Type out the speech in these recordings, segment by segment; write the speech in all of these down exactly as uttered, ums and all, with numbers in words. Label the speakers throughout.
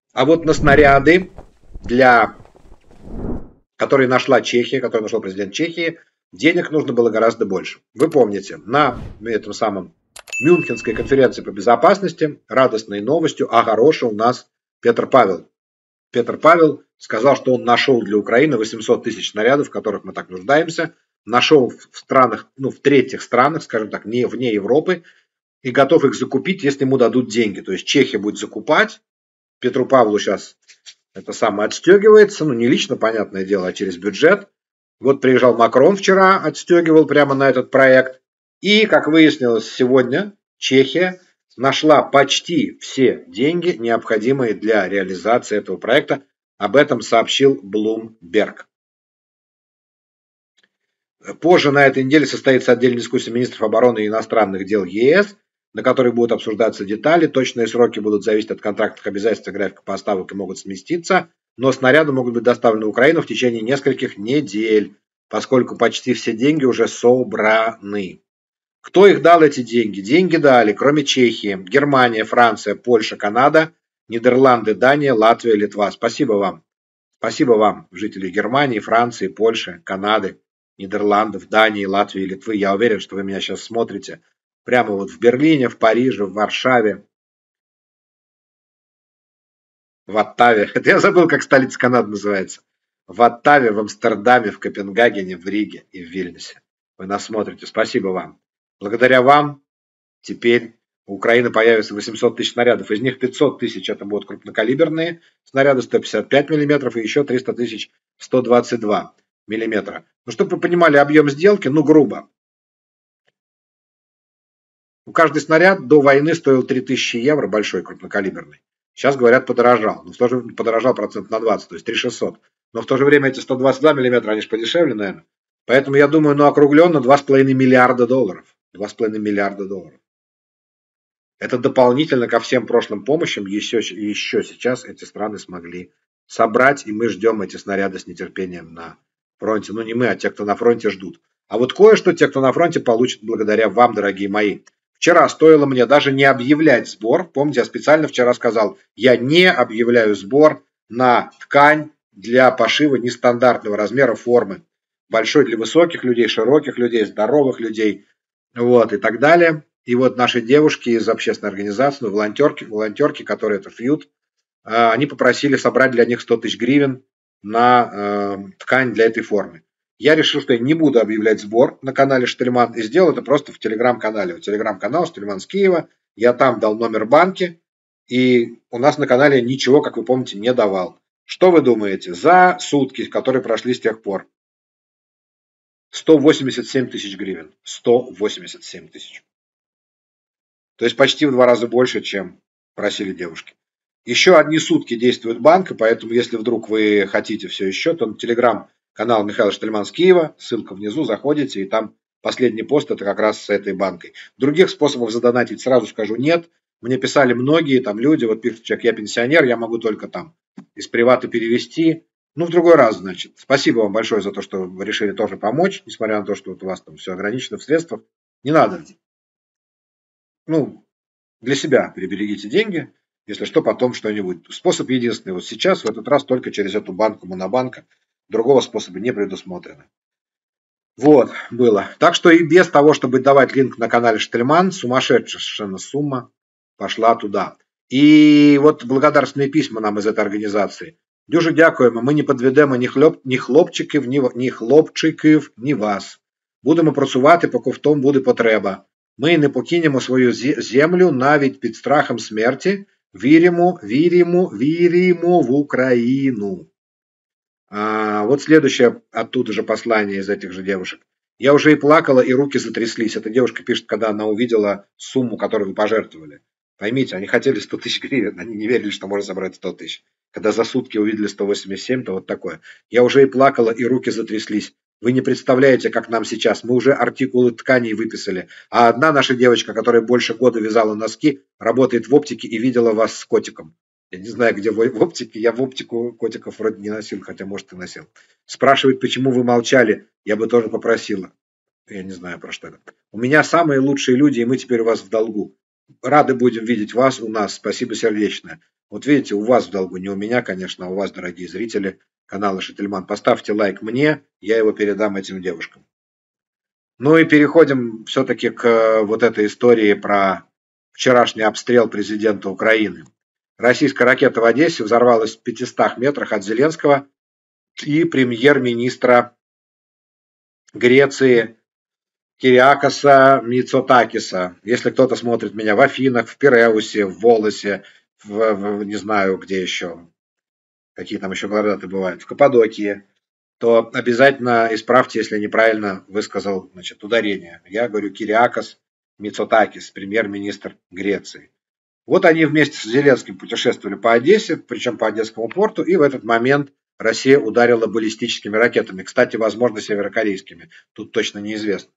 Speaker 1: А вот на снаряды, для, которые нашла Чехия, которые нашел президент Чехии, денег нужно было гораздо больше. Вы помните, на этом самом Мюнхенской конференции по безопасности радостной новостью огорошил нас Петр Павел. Петр Павел сказал, что он нашел для Украины восемьсот тысяч снарядов, в которых мы так нуждаемся, нашел в странах, ну, в третьих странах, скажем так, не вне Европы, и готов их закупить, если ему дадут деньги. То есть Чехия будет закупать, Петру Павлу сейчас это самое отстегивается, ну, не лично, понятное дело, а через бюджет. Вот приезжал Макрон вчера, отстегивал прямо на этот проект. И, как выяснилось сегодня, Чехия нашла почти все деньги, необходимые для реализации этого проекта. Об этом сообщил Bloomberg. Позже на этой неделе состоится отдельная дискуссия министров обороны и иностранных дел ЕС, на которой будут обсуждаться детали. Точные сроки будут зависеть от контрактных обязательств и графика поставок и могут сместиться. Но снаряды могут быть доставлены в Украину в течение нескольких недель, поскольку почти все деньги уже собраны. Кто их дал, эти деньги? Деньги дали, кроме Чехии, Германия, Франция, Польша, Канада, Нидерланды, Дания, Латвия, Литва. Спасибо вам. Спасибо вам, жители Германии, Франции, Польши, Канады, Нидерландов, Дании, Латвии, Литвы. Я уверен, что вы меня сейчас смотрите прямо вот в Берлине, в Париже, в Варшаве, в Оттаве. Это я забыл, как столица Канады называется. В Оттаве, в Амстердаме, в Копенгагене, в Риге и в Вильнюсе. Вы нас смотрите. Спасибо вам. Благодаря вам теперь у Украины появится восемьсот тысяч снарядов. Из них пятьсот тысяч это будут крупнокалиберные снаряды сто пятьдесят пять миллиметров и еще триста тысяч сто двадцать два миллиметра. Ну, чтобы вы понимали объем сделки, ну, грубо. У каждый снаряд до войны стоил три тысячи евро, большой крупнокалиберный. Сейчас, говорят, подорожал. Но в то же время подорожал процент на двадцать, то есть три тысячи шестьсот. Но в то же время эти сто двадцать два миллиметра, они же подешевле, наверное. Поэтому я думаю, ну, округленно два с половиной миллиарда долларов. два с половиной миллиарда долларов. Это дополнительно ко всем прошлым помощям еще, еще сейчас эти страны смогли собрать, и мы ждем эти снаряды с нетерпением на фронте. Ну, не мы, а те, кто на фронте ждут. А вот кое-что те, кто на фронте, получат благодаря вам, дорогие мои. Вчера стоило мне даже не объявлять сбор. Помните, я специально вчера сказал, я не объявляю сбор на ткань для пошива нестандартного размера формы. Большой для высоких людей, широких людей, здоровых людей, вот, и так далее. И вот наши девушки из общественной организации, ну, волонтерки, волонтерки, которые это шьют, они попросили собрать для них сто тысяч гривен на э, ткань для этой формы. Я решил, что я не буду объявлять сбор на канале Штельман и сделал это просто в телеграм-канале. В телеграм-канал Штельман с Киева. Я там дал номер банки, и у нас на канале ничего, как вы помните, не давал. Что вы думаете? За сутки, которые прошли с тех пор, сто восемьдесят семь тысяч гривен. сто восемьдесят семь тысяч. То есть почти в два раза больше, чем просили девушки. Еще одни сутки действует банк, поэтому если вдруг вы хотите все еще, то на телеграм-канал Михаил Штельман с Киева, ссылка внизу, заходите, и там последний пост это как раз с этой банкой. Других способов задонатить, сразу скажу, нет. Мне писали многие там люди, вот пишет человек, я пенсионер, я могу только там из привата перевести. Ну, в другой раз, значит. Спасибо вам большое за то, что вы решили тоже помочь, несмотря на то, что вот у вас там все ограничено в средствах. Не надо. Ну, для себя переберегите деньги, если что, потом что-нибудь. Способ единственный. Вот сейчас, в этот раз, только через эту банку Монобанка. Другого способа не предусмотрено. Вот, было. Так что и без того, чтобы давать линк на канале Штельман, сумасшедшая совершенно сумма пошла туда. И вот благодарственные письма нам из этой организации. Дуже дякуємо, ми не підведемо ні, хлоп, ні хлопчиків, ні, ні хлопчиків, ні вас. Будемо працювати, поки в тому буде потреба. Ми не покинемо свою землю навіть під страхом смерті. Віримо, віримо, віримо в Украину. А, вот следующее оттуда же послание из этих же девушек. Я уже и плакала, и руки затряслись. Эта девушка пишет, когда она увидела сумму, которую вы пожертвовали. Поймите, они хотели сто тысяч гривен, они не верили, что можно собрать сто тысяч. Когда за сутки увидели сто восемьдесят семь, то вот такое. Я уже и плакала, и руки затряслись. Вы не представляете, как нам сейчас. Мы уже артикулы тканей выписали. А одна наша девочка, которая больше года вязала носки, работает в оптике и видела вас с котиком. Я не знаю, где вы в оптике. Я в оптику котиков вроде не носил, хотя, может, и носил. Спрашивает, почему вы молчали. Я бы тоже попросила. Я не знаю, про что это. У меня самые лучшие люди, и мы теперь у вас в долгу. Рады будем видеть вас у нас. Спасибо сердечное. Вот видите, у вас в долгу, не у меня, конечно, а у вас, дорогие зрители канала Шительман. Поставьте лайк мне, я его передам этим девушкам. Ну и переходим все-таки к вот этой истории про вчерашний обстрел президента Украины. Российская ракета в Одессе взорвалась в пятистах метрах от Зеленского и премьер-министра Греции Кириакоса Мицотакиса. Если кто-то смотрит меня в Афинах, в Пиреусе, в Волосе, в, в не знаю где еще, какие там еще города бывают, в Каппадокии, то обязательно исправьте, если неправильно высказал, значит, ударение. Я говорю Кириакос Мицотакис, премьер-министр Греции. Вот они вместе с Зеленским путешествовали по Одессе, причем по Одесскому порту, и в этот момент Россия ударила баллистическими ракетами. Кстати, возможно, северокорейскими. Тут точно неизвестно.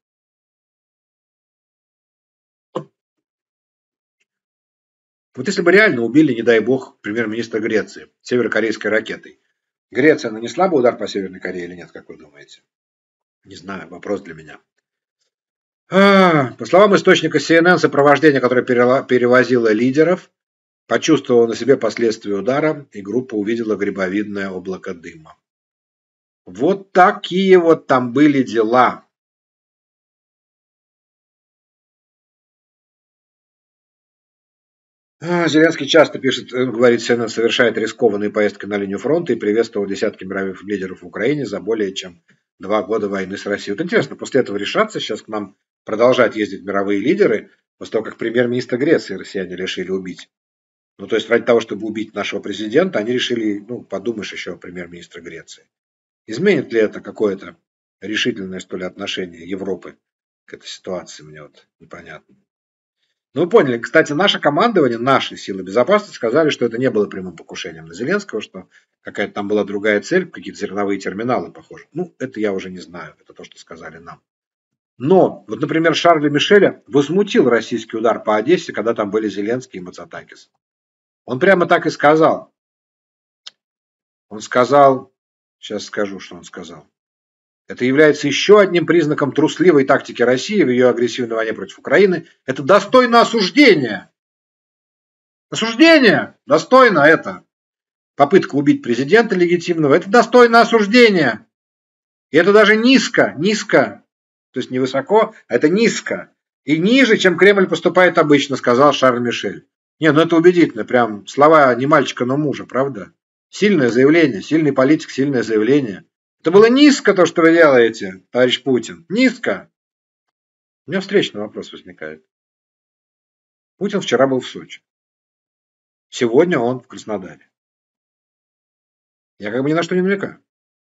Speaker 1: Вот если бы реально убили, не дай бог, премьер-министра Греции северокорейской ракетой, Греция нанесла бы удар по Северной Корее или нет, как вы думаете? Не знаю, вопрос для меня. А, по словам источника Си Эн Эн, сопровождение, которое перевозило лидеров, почувствовало на себе последствия удара, и группа увидела грибовидное облако дыма. Вот такие вот там были дела. Зеленский часто пишет, говорит, Си Эн Эн совершает рискованные поездки на линию фронта и приветствовал десятки мировых лидеров в Украине за более чем два года войны с Россией. Вот интересно, после этого решатся сейчас к нам продолжать ездить мировые лидеры, после того, как премьер-министра Греции россияне решили убить. Ну, то есть ради того, чтобы убить нашего президента, они решили, ну, подумаешь еще, премьер-министра Греции. Изменит ли это какое-то решительное, что ли, отношение Европы к этой ситуации, мне вот непонятно. Ну, вы поняли, кстати, наше командование, наши силы безопасности сказали, что это не было прямым покушением на Зеленского, что какая-то там была другая цель, какие-то зерновые терминалы, похоже. Ну, это я уже не знаю, это то, что сказали нам. Но, вот, например, Шарля Мишеля возмутил российский удар по Одессе, когда там были Зеленский и Мицотакис. Он прямо так и сказал. Он сказал, сейчас скажу, что он сказал. Это является еще одним признаком трусливой тактики России в ее агрессивной войне против Украины. Это достойно осуждения. Осуждение! Достойно это. Попытка убить президента легитимного. Это достойно осуждения. И это даже низко, низко. То есть не высоко, а это низко. И ниже, чем Кремль поступает обычно, сказал Шарль Мишель. Не, ну это убедительно. Прям слова не мальчика, но мужа, правда? Сильное заявление, сильный политик, сильное заявление. Это было низко, то, что вы делаете, товарищ Путин. Низко. У меня встречный вопрос возникает. Путин вчера был в Сочи. Сегодня он в Краснодаре. Я как бы ни на что не намекаю.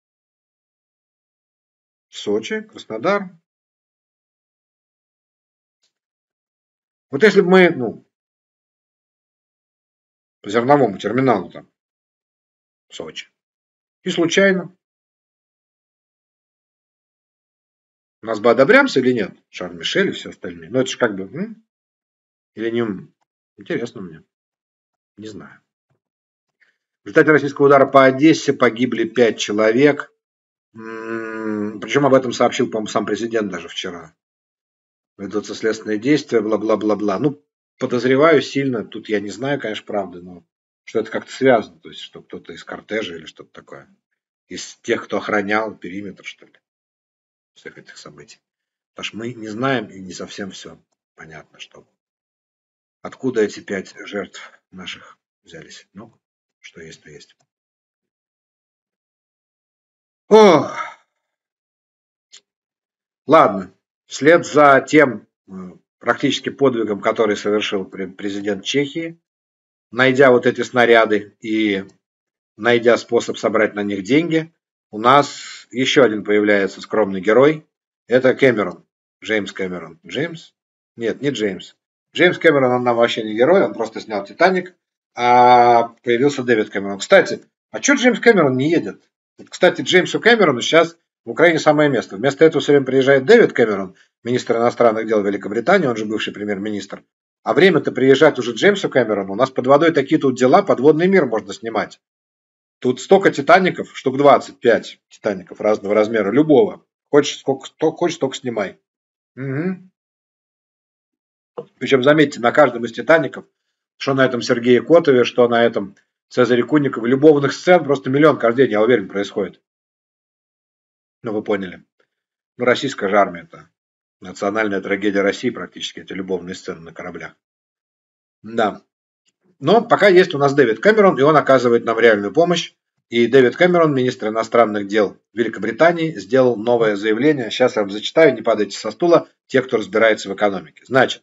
Speaker 1: Сочи, Краснодар. Вот если бы мы, ну, по зерновому терминалу там, в Сочи, и случайно, нас бы одобрямся или нет? Шарль Мишель и все остальные. Но это же как бы, м? Или не, интересно мне. Не знаю. В результате российского удара по Одессе погибли пять человек. Причем об этом сообщил, по-моему, сам президент даже вчера. Ведутся следственные действия, бла-бла-бла-бла. Ну, подозреваю сильно, тут я не знаю, конечно, правды, но что это как-то связано. То есть, что кто-то из кортежа или что-то такое. Из тех, кто охранял периметр, что ли. Всех этих событий. Потому что мы не знаем и не совсем все понятно, что. Откуда эти пять жертв наших взялись. Ну, что есть, то есть. О! Ладно. Вслед за тем практически подвигом, который совершил президент Чехии, найдя вот эти снаряды и найдя способ собрать на них деньги, у нас еще один появляется скромный герой. Это Кэмерон. Джеймс Кэмерон. Джеймс? Нет, не Джеймс. Джеймс Кэмерон, он нам вообще не герой, он просто снял «Титаник», а появился Дэвид Кэмерон. Кстати, а что Джеймс Кэмерон не едет? Кстати, Джеймсу Кэмерону сейчас в Украине самое место. Вместо этого все время приезжает Дэвид Кэмерон, министр иностранных дел Великобритании, он же бывший премьер-министр. А время-то приезжать уже Джеймсу Кэмерону. У нас под водой такие тут дела, подводный мир можно снимать. Тут столько «Титаников», штук двадцать пять «Титаников» разного размера, любого. Хочешь, сколько, хочешь, столько снимай. Угу. Причем, заметьте, на каждом из «Титаников» Что на этом Сергее Котове, что на этом Цезаре Кунникове. Любовных сцен просто миллион каждый день, я уверен, происходит. Ну, вы поняли. Ну, российская же армия – это национальная трагедия России практически, эти любовные сцены на кораблях. Да. Но пока есть у нас Дэвид Кэмерон, и он оказывает нам реальную помощь. И Дэвид Кэмерон, министр иностранных дел Великобритании, сделал новое заявление. Сейчас я вам зачитаю, не падайте со стула, те, кто разбирается в экономике. Значит,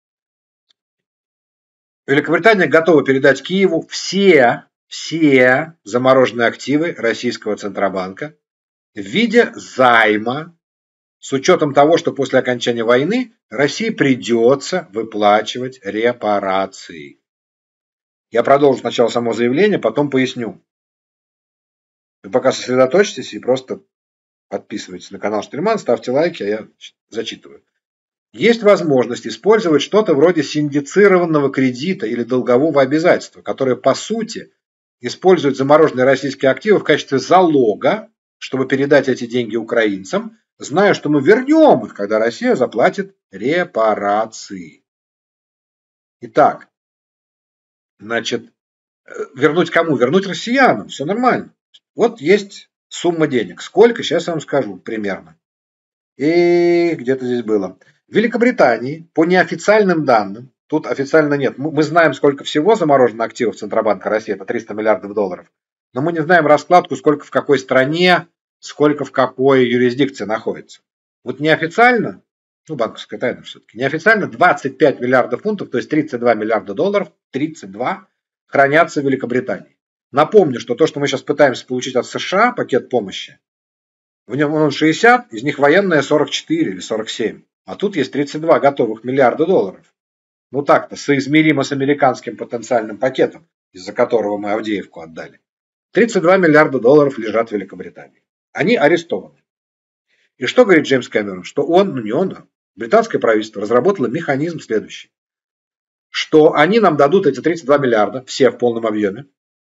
Speaker 1: Великобритания готова передать Киеву все, все замороженные активы российского Центробанка в виде займа, с учетом того, что после окончания войны России придется выплачивать репарации. Я продолжу сначала само заявление, потом поясню. Вы пока сосредоточьтесь и просто подписывайтесь на канал Штельман, ставьте лайки, а я зачитываю. Есть возможность использовать что-то вроде синдицированного кредита или долгового обязательства, которое по сути использует замороженные российские активы в качестве залога, чтобы передать эти деньги украинцам, зная, что мы вернем их, когда Россия заплатит репарации. Итак, значит, вернуть кому? Вернуть россиянам, все нормально. Вот есть сумма денег. Сколько? Сейчас я вам скажу примерно. И где-то здесь было. В Великобритании, по неофициальным данным, тут официально нет, мы знаем, сколько всего заморожено активов Центробанка России, это триста миллиардов долларов, но мы не знаем раскладку, сколько в какой стране, сколько в какой юрисдикции находится. Вот неофициально, ну банковская тайна все-таки, неофициально двадцать пять миллиардов фунтов, то есть тридцать два миллиарда долларов, тридцать два, хранятся в Великобритании. Напомню, что то, что мы сейчас пытаемся получить от США, пакет помощи, в нем он шестьдесят, из них военная сорок четыре или сорок семь. А тут есть тридцать два готовых миллиарда долларов. Ну так-то, соизмеримо с американским потенциальным пакетом, из-за которого мы Авдеевку отдали. тридцать два миллиарда долларов лежат в Великобритании. Они арестованы. И что говорит Джеймс Кэмерон? Что он, ну не он, а британское правительство разработало механизм следующий. Что они нам дадут эти тридцать два миллиарда, все в полном объеме.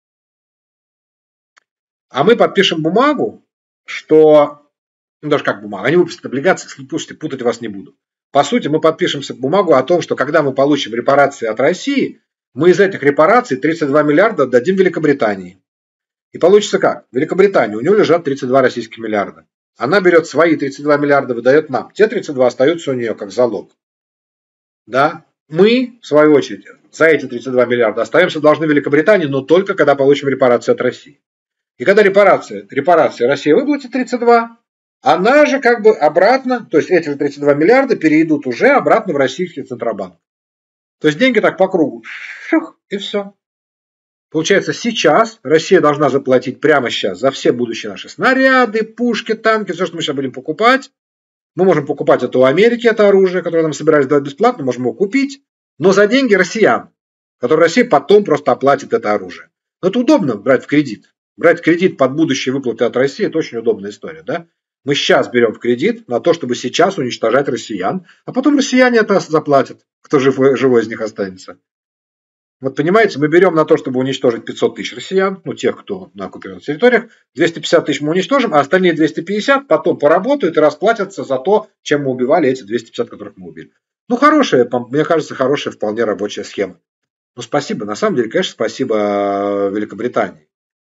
Speaker 1: А мы подпишем бумагу, что... Ну, даже как бумага. Они выпустят облигации, слушайте, путать вас не буду. По сути, мы подпишемся бумагу о том, что когда мы получим репарации от России, мы из этих репараций тридцать два миллиарда отдадим Великобритании. И получится как? Великобритания, у нее лежат тридцать два российских миллиарда. Она берет свои тридцать два миллиарда, выдает нам. Те тридцать два остаются у нее как залог. Да? Мы, в свою очередь, за эти тридцать два миллиарда остаемся должны Великобритании, но только когда получим репарации от России. И когда репарации, репарации Россия выплатит тридцать два, она же как бы обратно, то есть эти тридцать два миллиарда перейдут уже обратно в российский Центробанк. То есть деньги так по кругу. Шух, и все. Получается, сейчас Россия должна заплатить прямо сейчас за все будущие наши снаряды, пушки, танки, все, что мы сейчас будем покупать. Мы можем покупать это у Америки, это оружие, которое нам собирались дать бесплатно, можем его купить, но за деньги россиян, которые Россия потом просто оплатит это оружие. Но это удобно брать в кредит. Брать кредит под будущие выплаты от России – это очень удобная история, да? Мы сейчас берем в кредит на то, чтобы сейчас уничтожать россиян, а потом россияне это заплатят, кто живой, живой из них останется. Вот понимаете, мы берем на то, чтобы уничтожить пятьсот тысяч россиян, ну тех, кто на оккупированных территориях, двести пятьдесят тысяч мы уничтожим, а остальные двести пятьдесят потом поработают и расплатятся за то, чем мы убивали эти двести пятьдесят, которых мы убили. Ну хорошая, мне кажется, хорошая вполне рабочая схема. Ну спасибо, на самом деле, конечно, спасибо Великобритании.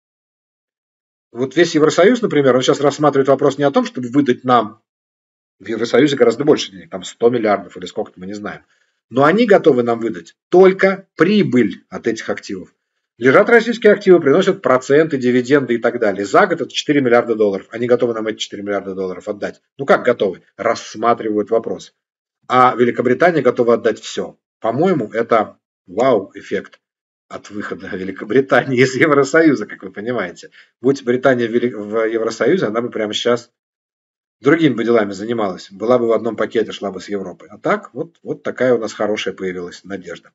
Speaker 1: Вот весь Евросоюз, например, он сейчас рассматривает вопрос не о том, чтобы выдать нам, в Евросоюзе гораздо больше денег, там сто миллиардов или сколько-то, мы не знаем. Но они готовы нам выдать только прибыль от этих активов. Лежат российские активы, приносят проценты, дивиденды и так далее. За год это четыре миллиарда долларов. Они готовы нам эти четыре миллиарда долларов отдать. Ну как готовы? Рассматривают вопрос. А Великобритания готова отдать все. По-моему, это вау-эффект от выхода Великобритании из Евросоюза, как вы понимаете. Будь Британия в Евросоюзе, она бы прямо сейчас другими бы делами занималась. Была бы в одном пакете, шла бы с Европой. А так, вот, вот такая у нас хорошая появилась надежда.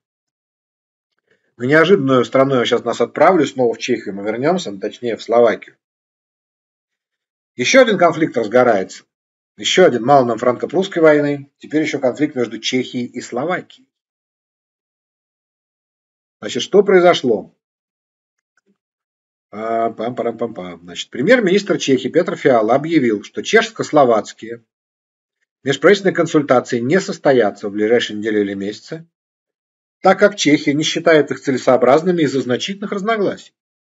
Speaker 1: На неожиданную страну я сейчас нас отправлю, снова в Чехию мы вернемся, ну, точнее в Словакию. Еще один конфликт разгорается. Еще один, мало нам франко-прусской войны, теперь еще конфликт между Чехией и Словакией. Значит, что произошло? Пам-парам-пам-пам. Значит, премьер-министр Чехии Петр Фиала объявил, что чешско-словацкие межправительственные консультации не состоятся в ближайшие недели или месяцы, так как Чехия не считает их целесообразными из-за значительных разногласий.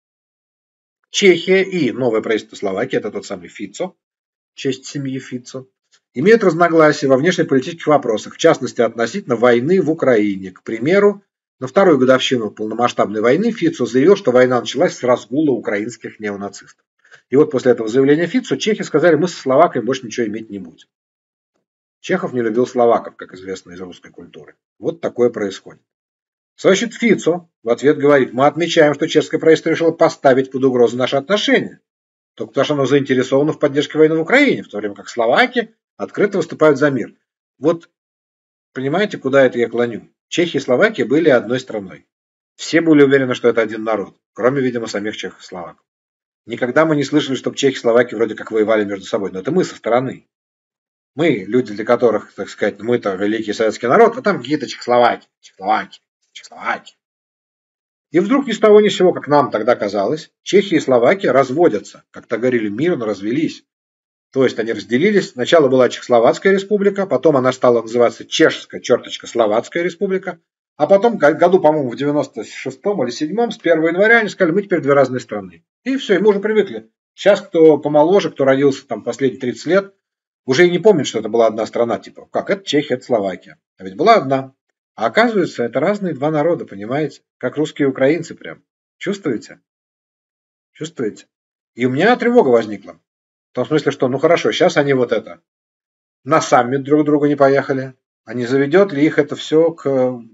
Speaker 1: Чехия и новое правительство Словакии, это тот самый Фицо, в честь семьи Фицо, имеют разногласия во внешнеполитических вопросах, в частности относительно войны в Украине. К примеру, на вторую годовщину полномасштабной войны Фицо заявил, что война началась с разгула украинских неонацистов. И вот после этого заявления Фицо чехи сказали, мы со словаками больше ничего иметь не будем. Чехов не любил словаков, как известно из русской культуры. Вот такое происходит. Значит, Фицо в ответ говорит, мы отмечаем, что чешское правительство решило поставить под угрозу наши отношения, только потому что оно заинтересовано в поддержке войны в Украине, в то время как словаки открыто выступают за мир. Вот понимаете, куда это я клоню? Чехия и Словакия были одной страной. Все были уверены, что это один народ, кроме, видимо, самих чехов и словаков. Никогда мы не слышали, чтобы чехи и словаки вроде как воевали между собой, но это мы со стороны. Мы, люди, для которых, так сказать, мы-то великий советский народ, а там какие-то чехословаки, чехословаки, чехословаки. И вдруг ни с того ни с сего, как нам тогда казалось, Чехия и Словакия разводятся, как-то говорили мирно, развелись. То есть они разделились. Сначала была Чехословацкая республика, потом она стала называться Чешская, черточка, Словацкая республика. А потом, году, по-моему, в девяносто шестом или седьмом, с первого января, они сказали, мы теперь две разные страны. И все, и мы уже привыкли. Сейчас, кто помоложе, кто родился там последние тридцать лет, уже и не помнит, что это была одна страна. Типа, как, это Чехия, это Словакия. А ведь была одна. А оказывается, это разные два народа, понимаете? Как русские и украинцы прям. Чувствуете? Чувствуете? И у меня тревога возникла. В том смысле, что, ну хорошо, сейчас они вот это, на саммит друг друга не поехали. А не заведет ли их это все к...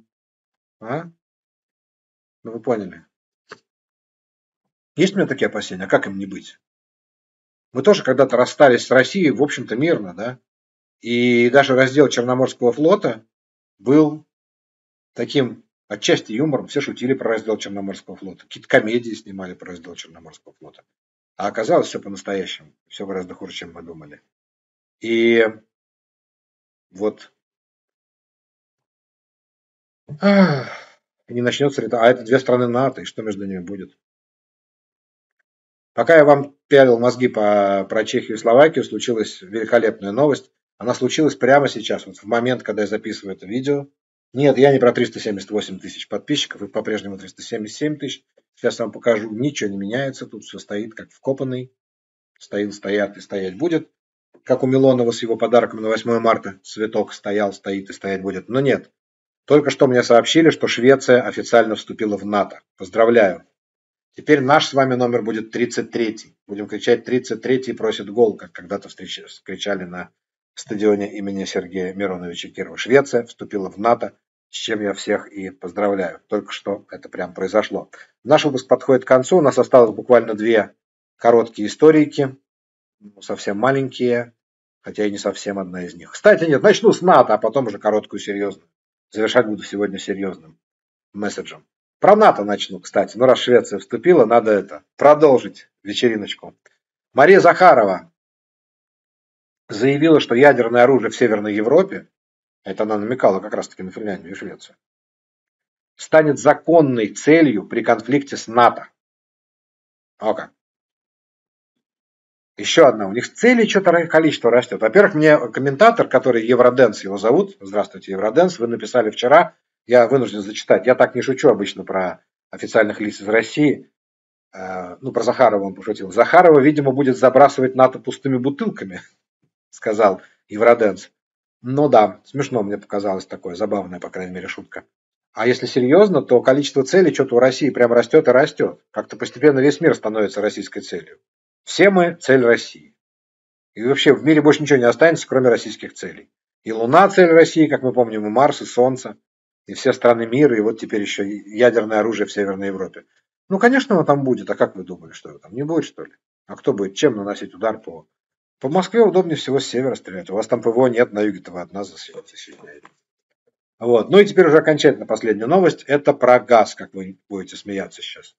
Speaker 1: А? Ну вы поняли. Есть у меня такие опасения, а как им не быть? Мы тоже когда-то расстались с Россией, в общем-то, мирно, да? И даже раздел Черноморского флота был таким отчасти юмором. Все шутили про раздел Черноморского флота. Какие-то комедии снимали про раздел Черноморского флота. А оказалось все по-настоящему. Все гораздо хуже, чем мы думали. И вот ах, не начнется ли... А это две страны НАТО, и что между ними будет? Пока я вам пялил мозги по, про Чехию и Словакию, случилась великолепная новость. Она случилась прямо сейчас, вот в момент, когда я записываю это видео. Нет, я не про триста семьдесят восемь тысяч подписчиков, и по-прежнему триста семьдесят семь тысяч. Сейчас вам покажу, ничего не меняется, тут все стоит как вкопанный. Стоит, стоят и стоять будет. Как у Милонова с его подарком на восьмое марта. Цветок стоял, стоит и стоять будет. Но нет. Только что мне сообщили, что Швеция официально вступила в НАТО. Поздравляю. Теперь наш с вами номер будет тридцать третий. Будем кричать тридцать третий просит гол, как когда-то кричали на стадионе имени Сергея Мироновича Кирова. Швеция вступила в НАТО, с чем я всех и поздравляю. Только что это прям произошло. Наш выпуск подходит к концу. У нас осталось буквально две короткие историки. Совсем маленькие, хотя и не совсем одна из них. Кстати, нет, начну с НАТО, а потом уже короткую серьезную. Завершать буду сегодня серьезным месседжем. Про НАТО начну, кстати. Ну, раз Швеция вступила, надо это продолжить вечериночку. Мария Захарова заявила, что ядерное оружие в Северной Европе, это она намекала как раз-таки на Финляндию и Швецию, станет законной целью при конфликте с НАТО. О как. Еще одна. У них цели что-то количество растет. Во-первых, мне комментатор, который Евроденс его зовут, здравствуйте, Евроденс, вы написали вчера, я вынужден зачитать. Я так не шучу обычно про официальных лиц из России. Ну, про Захарова он пошутил. Захарова, видимо, будет забрасывать НАТО пустыми бутылками, сказал Евроденс. Ну да, смешно мне показалось такое, забавная, по крайней мере, шутка. А если серьезно, то количество целей что-то у России прям растет и растет. Как-то постепенно весь мир становится российской целью. Все мы цель России. И вообще в мире больше ничего не останется, кроме российских целей. И Луна цель России, как мы помним, и Марс, и Солнце, и все страны мира, и вот теперь еще ядерное оружие в Северной Европе. Ну, конечно, оно там будет. А как вы думали, что его там не будет, что ли? А кто будет чем наносить удар по... По Москве удобнее всего с севера стрелять. У вас там ПВО нет, на юге-то вы от нас засильняете. Вот. Ну и теперь уже окончательно последняя новость. Это про газ, как вы будете смеяться сейчас.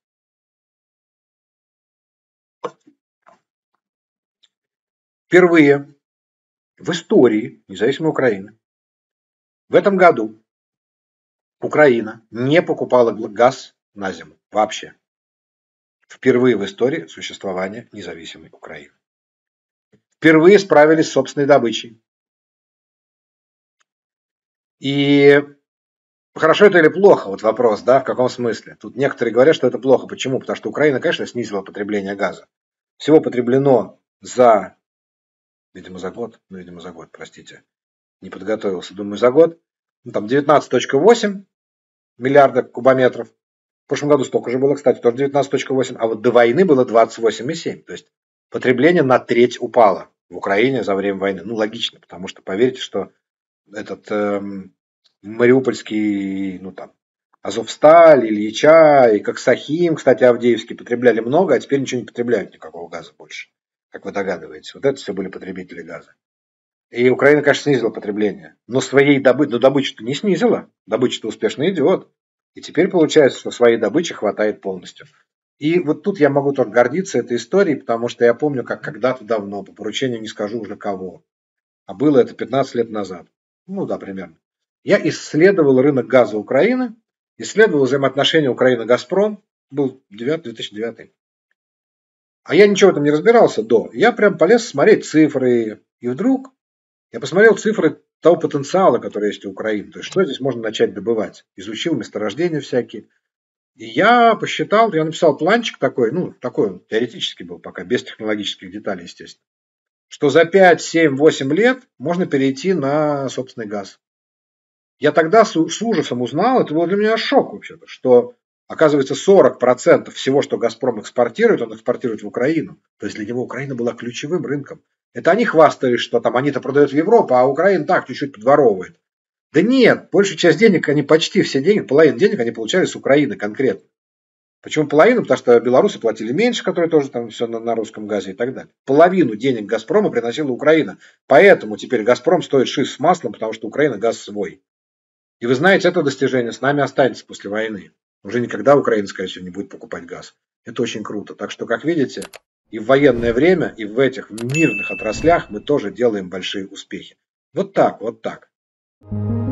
Speaker 1: Впервые в истории независимой Украины в этом году Украина не покупала газ на зиму вообще. Впервые в истории существования независимой Украины. Впервые справились с собственной добычей. И Хорошо это или плохо? Вот вопрос, да, в каком смысле? Тут некоторые говорят, что это плохо. Почему? Потому что Украина, конечно, снизила потребление газа. Всего потреблено за, видимо, за год, ну, видимо, за год, простите, не подготовился, думаю, за год, ну, там девятнадцать целых восемь миллиарда кубометров. В прошлом году столько же было, кстати, тоже девятнадцать целых восемь, а вот до войны было двадцать восемь целых семь. То есть потребление на треть упало в Украине за время войны. Ну, логично, потому что, поверьте, что этот эм, мариупольский, ну там, Азовсталь, Ильича и Коксахим, кстати, Авдеевский потребляли много, а теперь ничего не потребляют, никакого газа больше, как вы догадываетесь. Вот это все были потребители газа. И Украина, конечно, снизила потребление, но своей добычи, но добычу-то не снизила, добыча-то успешно идет. И теперь получается, что своей добычи хватает полностью. И вот тут я могу только гордиться этой историей, потому что я помню, как когда-то давно, по поручению не скажу уже кого, а было это пятнадцать лет назад, ну да, примерно, я исследовал рынок газа Украины, исследовал взаимоотношения Украина-Газпром, был две тысячи девятый. А я ничего в этом не разбирался до. Я прям полез смотреть цифры, и вдруг я посмотрел цифры того потенциала, который есть у Украины. То есть, что здесь можно начать добывать. Изучил месторождения всякие. И я посчитал, я написал планчик такой, ну, такой он теоретический был пока, без технологических деталей, естественно, что за пять, семь, восемь лет можно перейти на собственный газ. Я тогда с, с ужасом узнал, это был для меня шок вообще-то, что оказывается сорок процентов всего, что Газпром экспортирует, он экспортирует в Украину. То есть для него Украина была ключевым рынком. Это они хвастались, что там они-то продают в Европу, а Украина так чуть-чуть подворовывает. Да нет, большую часть денег, они почти все деньги, половину денег они получали с Украины конкретно. Почему половину? Потому что белорусы платили меньше, которые тоже там все на, на русском газе и так далее. Половину денег Газпрома приносила Украина. Поэтому теперь Газпром стоит шиз с маслом, потому что Украина газ свой. И вы знаете, это достижение с нами останется после войны. Уже никогда Украина, скорее всего, не будет покупать газ. Это очень круто. Так что, как видите, и в военное время, и в этих мирных отраслях мы тоже делаем большие успехи. Вот так, вот так.